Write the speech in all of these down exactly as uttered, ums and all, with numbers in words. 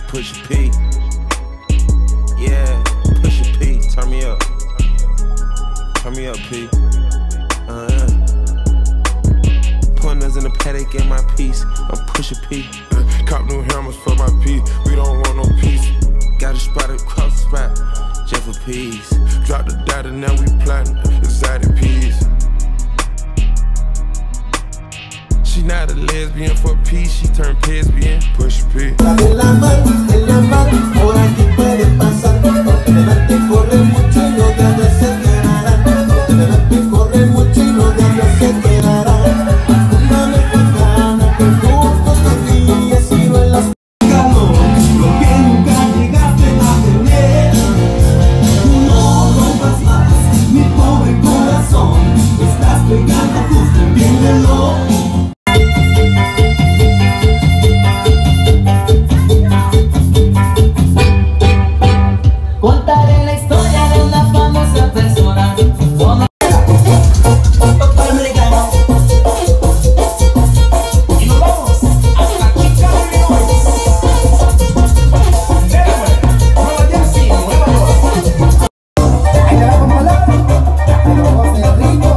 Pusha P. Yeah, Pusha P. Turn me up. Turn me up, P. Uh-huh. Pointers in the paddock in my piece. I'm Pusha P. Uh, cop new hammers for my P. We don't want no peace. Got a spot across the spot. Just for peace. Drop the data, now we plotting. Exotic peas. She not a lesbian for peace. She turned lesbian. Pusha P. Contaré la historia de una famosa persona. Y nos vamos hasta Chicago, Illinois. Delaware, Nueva Jersey, Nueva York. Ahí le vamos a hablar, pero vamos a ser rico.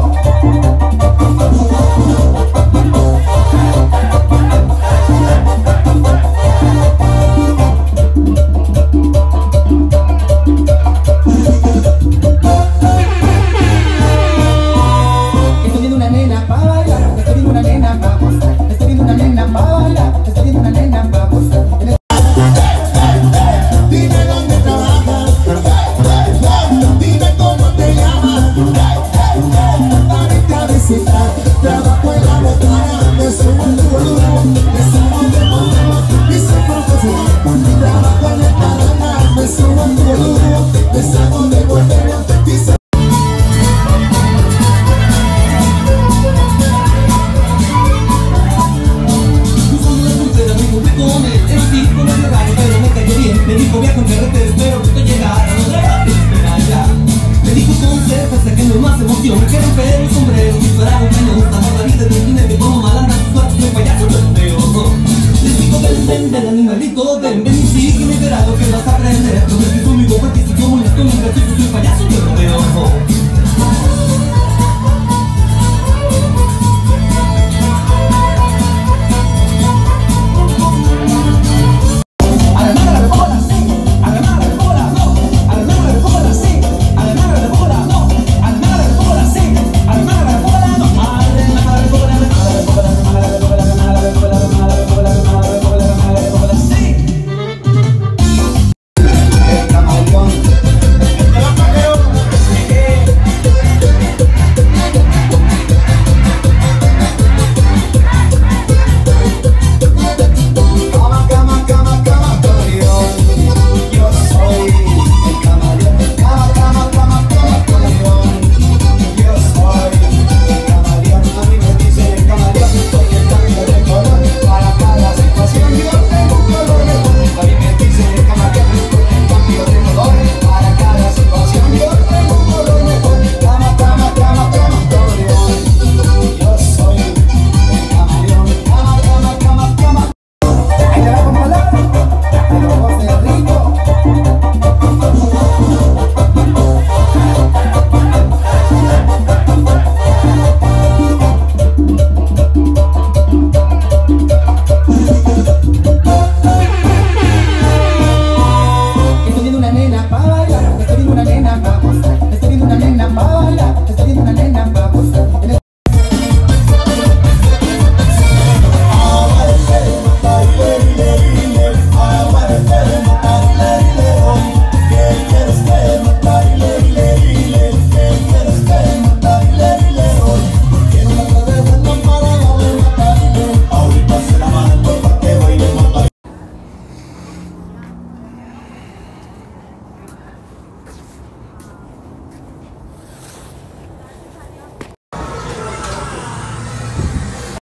Trabajo en la botana, me subo en el volumen, me subo en el volumen, me subo trabajo en el tarana, me subo en el volumen, me saco de volver, dice. El tipo me dio raro, pero me cayó bien. Me dijo viaja en carretera, espero que te llegara. No te espera ya. Me dijo consejo, sáquenme más emoción. Que romper el sombrero, disparar un cañón. Amor la vida del cine que como malandra, sus suertes de payaso no es peor. Les digo ven, ven, ven, animalito, ven, ven y sígueme verado que vas a aprender.